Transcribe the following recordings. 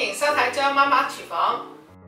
迎收睇張媽媽廚房。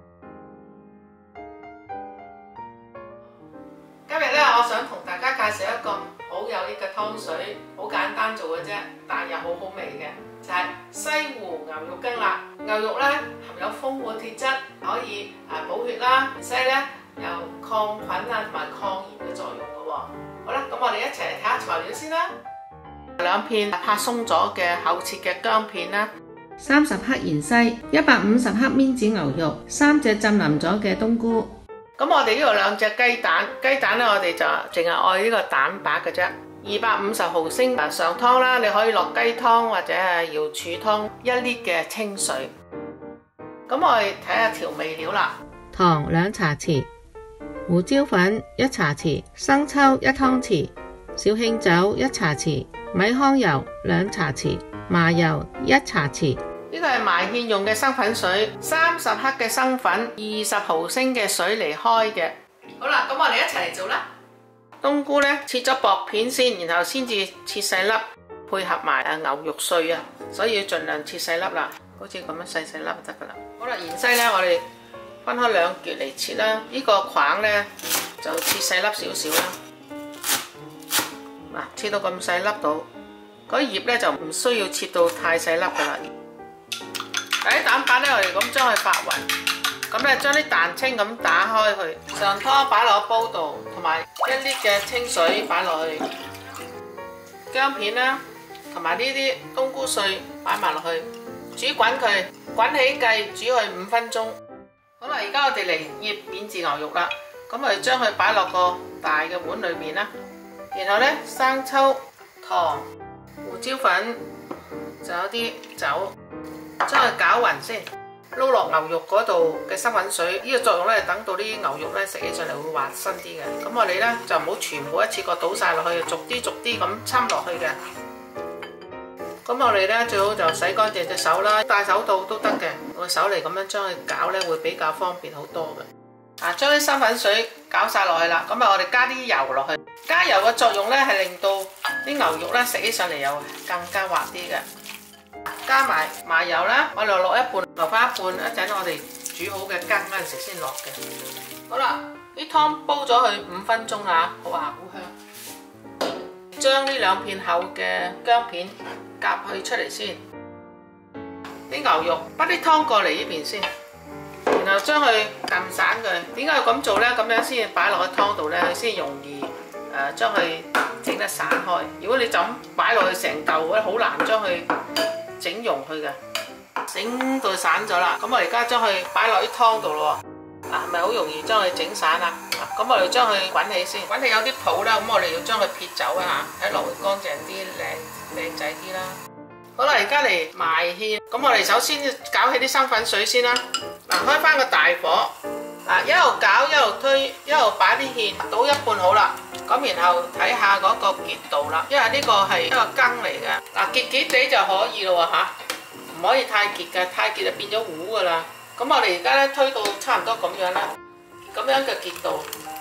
今日咧，我想同大家介紹一個好有益嘅湯水，好簡單做嘅啫，但又好好味嘅，就係西湖牛肉羹啦。牛肉咧含有豐富嘅鐵質，可以補血啦，而且咧有抗菌啊同埋抗炎嘅作用嘅喎。好啦，咁我哋一齊嚟睇下材料先啦。2片拍鬆咗嘅厚切嘅薑片啦，30克芫茜，150克มิ้子牛肉，3隻浸腍咗嘅冬菇。咁我哋呢度2隻雞蛋，雞蛋咧我哋就淨係愛呢個蛋白嘅啫。250毫升上湯啦，你可以落雞湯或者係瑤柱湯，1 litre 嘅清水。咁我哋睇下調味料啦， 糖2茶匙，胡椒粉1茶匙，生抽1湯匙，小興酒1茶匙，米糠油2茶匙，麻油1茶匙。 呢個係埋芡用嘅生粉水，30克嘅生粉，20毫升嘅水嚟開嘅。好啦，咁我哋一齊嚟做啦。冬菇咧切咗薄片先，然後先至切細粒，配合埋牛肉碎啊，所以要盡量切細粒啦，好似咁樣細細粒就得噶啦。好啦，芫茜咧我哋分開2橛嚟切啦，呢個框咧就切細粒少少啦。嗱，切到咁細粒到，嗰葉咧就唔需要切到太細粒噶啦。啲蛋白咧，我哋咁將佢發勻，咁咧將啲蛋清咁打開佢，上湯擺落煲度，同埋1 litre嘅清水擺落去，薑片啦，同埋呢啲冬菇碎擺埋落去，煮滾佢，滾起計煮佢5分鐘。好啦，而家我哋嚟醃免治牛肉啦，咁我哋將佢擺落個大嘅碗裏邊啦，然後咧生抽、糖、胡椒粉，仲有啲酒。將佢攪勻先，撈落牛肉嗰度嘅生粉水，呢個作用咧，等到啲牛肉咧食起上嚟會滑身啲嘅。咁我哋咧就唔好全部一次過倒晒落去，逐啲咁摻落去嘅。咁我哋咧最好就洗乾淨隻手啦，戴手套都得嘅，用手嚟咁樣將佢攪咧會比較方便好多嘅。將啲生粉水攪晒落去啦，咁我哋加啲油落去，加油嘅作用咧係令到啲牛肉咧食起上嚟又更加滑啲嘅。加埋麻油啦，我哋落一半，留翻一半，一陣我哋煮好嘅羹嗰陣時先落嘅。好啦，啲湯煲咗佢5分鐘啦，好滑好香。將呢2片厚嘅薑片夾去出嚟先，啲牛肉bắt啲湯過嚟呢邊先，然後將佢撳散佢。點解要咁做呢？咁樣先擺落個湯度呢，佢先容易將佢整得散開。如果你就咁擺落去成嚿咧，好難將佢整溶佢嘅，整到散咗啦。咁我而家將佢擺落啲湯度咯，係咪好容易將佢整散啊？咁我哋將佢滾起先，滾起有啲泡啦，咁我哋要將佢撇走啊嚇，睇落會乾淨啲、靚仔啲啦。好啦，而家嚟埋芡，咁我哋首先攪起啲生粉水先啦。開翻個大火，一路攪一路推，一路擺啲芡，倒一半好啦。咁然後睇下嗰個結度啦，因為呢個係一個羹嚟嘅，結結地就可以咯嚇，唔可以太結嘅，太結就變咗糊噶啦。咁我哋而家咧推到差唔多咁樣啦，咁樣嘅結度。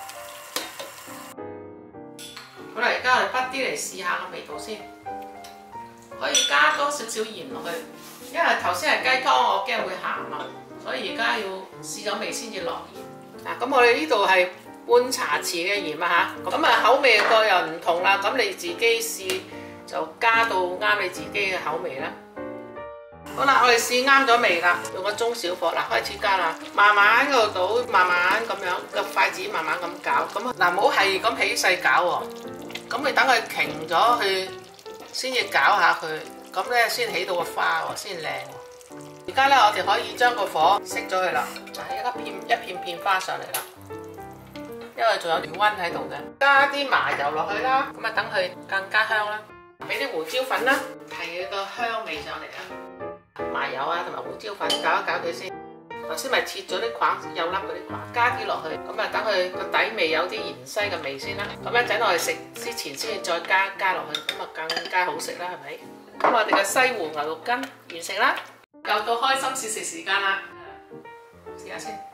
好啦，而家我哋滗啲嚟試下個味道先，可以加多少少鹽落去，因為頭先係雞湯，我驚會鹹啊，所以而家要試咗味先至落鹽。咁我哋呢度係半茶匙嘅鹽啊嚇，咁口味各又唔同啦，咁你自己試就加到啱你自己嘅口味啦。好啦，我哋試啱咗味啦，用個中小火啦，開始加啦，慢慢嗰度倒，慢慢咁樣個筷子慢慢咁攪，咁唔好係咁起勢攪喎，咁你等佢停咗去先至攪下佢，咁咧先起到個花喎，先靚喎。而家咧我哋可以將個火熄咗佢啦，一片片花上嚟啦。因為仲有餘溫喺度嘅，加啲麻油落去啦，咁等佢更加香啦。俾啲胡椒粉啦，提佢個香味上嚟啊。麻油啊，同埋胡椒粉攪一攪佢先。頭先咪切咗啲框，有粒嗰啲框，加啲落去，咁等佢個底味有啲芫茜嘅味先啦。咁一陣我哋食之前先再加落去，咁更加好食啦，係咪？咁我哋嘅西湖牛肉羹完成啦，又到開心試食時間啦，試下先。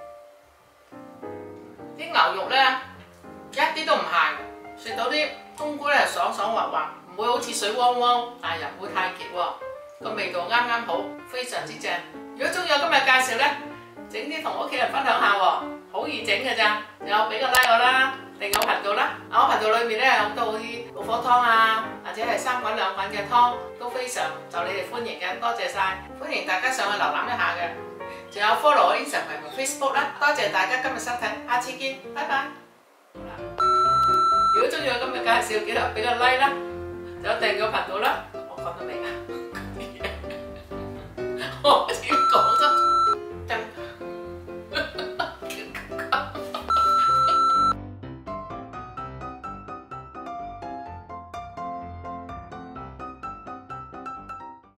啲牛肉咧一啲都唔鹹，食到啲冬菇咧爽爽滑滑，唔會好似水汪汪，但係又唔會太結喎。 個味道啱啱好，非常之正。如果中意我今日介紹呢，整啲同屋企人分享下喎，好易整嘅咋。有俾個 like 我啦，訂我頻道啦。我頻道裏面呢，有好多好似老火湯啊，或者係3滾2滾嘅湯，都非常受你哋歡迎嘅，多謝晒，歡迎大家上去瀏覽一下嘅。仲有 follow 我 Instagram 同 Facebook 啦，多謝大家今日收睇，下次見，拜拜。好啦，如果中意我今日介紹，記得俾個 like 啦，仲有訂個頻道啦。我講到未啊？我點講？